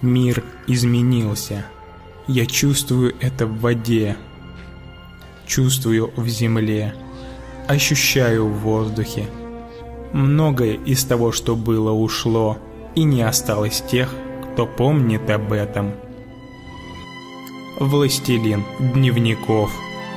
Мир изменился. Я чувствую это в воде, чувствую в земле, ощущаю в воздухе. Многое из того, что было, ушло, и не осталось тех, кто помнит об этом. Властелин дневников.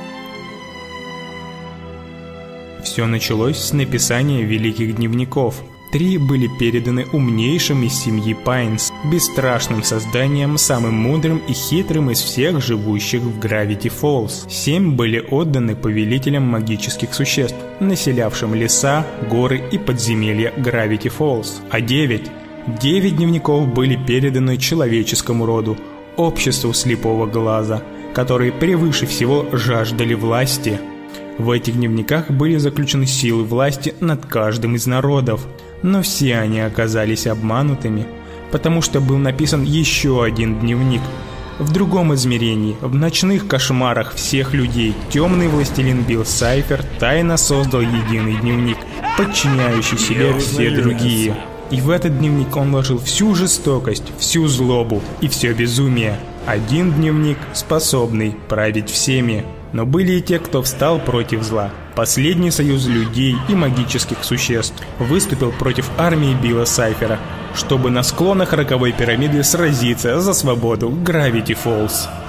Все началось с написания великих дневников. 3 были переданы умнейшим из семьи Пайнс, бесстрашным созданием, самым мудрым и хитрым из всех живущих в Гравити Фоллс. 7 были отданы повелителям магических существ, населявшим леса, горы и подземелья Гравити Фоллс. А 9 дневников были переданы человеческому роду, обществу слепого глаза, которые превыше всего жаждали власти. В этих дневниках были заключены силы власти над каждым из народов, но все они оказались обманутыми, потому что был написан еще один дневник. В другом измерении, в ночных кошмарах всех людей, темный властелин Билл Сайфер тайно создал единый дневник, подчиняющий себе все другие. И в этот дневник он вложил всю жестокость, всю злобу и все безумие. Один дневник, способный править всеми. Но были и те, кто встал против зла. Последний союз людей и магических существ выступил против армии Билла Сайфера, чтобы на склонах роковой пирамиды сразиться за свободу Гравити Фоллс.